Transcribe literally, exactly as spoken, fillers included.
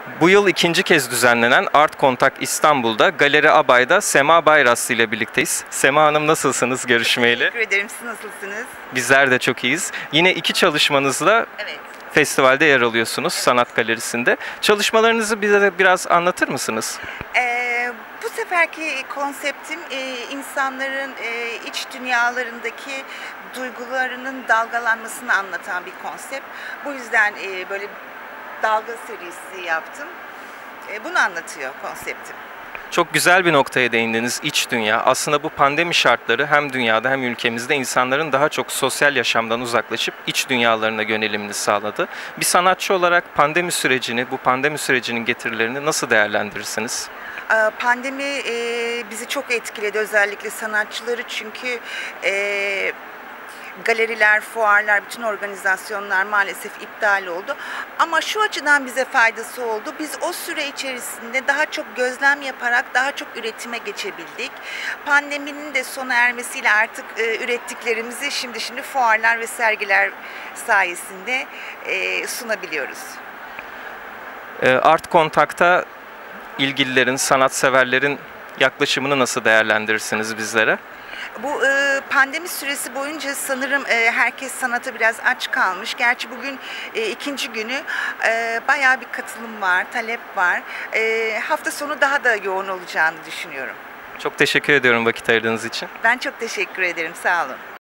Bu yıl ikinci kez düzenlenen Art Contact İstanbul'da Galeri Abay'da Sema Bayraslı ile birlikteyiz. Sema Hanım, nasılsınız görüşmeyeli? Teşekkür ederim. Siz nasılsınız? Bizler de çok iyiyiz. Yine iki çalışmanızla Evet. festivalde yer alıyorsunuz, Sanat Galerisi'nde. Çalışmalarınızı bize biraz anlatır mısınız? Ee, bu seferki konseptim e, insanların e, iç dünyalarındaki duygularının dalgalanmasını anlatan bir konsept. Bu yüzden e, böyle dalga serisi yaptım. E, bunu anlatıyor konseptim. Çok güzel bir noktaya değindiniz, iç dünya. Aslında bu pandemi şartları hem dünyada hem ülkemizde insanların daha çok sosyal yaşamdan uzaklaşıp iç dünyalarına yönelimini sağladı. Bir sanatçı olarak pandemi sürecini, bu pandemi sürecinin getirilerini nasıl değerlendirirsiniz? Ee, Pandemi e, bizi çok etkiledi, özellikle sanatçıları, çünkü e, galeriler, fuarlar, bütün organizasyonlar maalesef iptal oldu. Ama şu açıdan bize faydası oldu. Biz o süre içerisinde daha çok gözlem yaparak daha çok üretime geçebildik. Pandeminin de sona ermesiyle artık e, ürettiklerimizi şimdi şimdi fuarlar ve sergiler sayesinde e, sunabiliyoruz. Ee, Art Contact'a ilgililerin, sanatseverlerin yaklaşımını nasıl değerlendirirsiniz bizlere? Bu e, pandemi süresi boyunca sanırım e, herkes sanata biraz aç kalmış. Gerçi bugün e, ikinci günü, e, bayağı bir katılım var, talep var. E, hafta sonu daha da yoğun olacağını düşünüyorum. Çok teşekkür ediyorum vakit ayırdığınız için. Ben çok teşekkür ederim, sağ olun.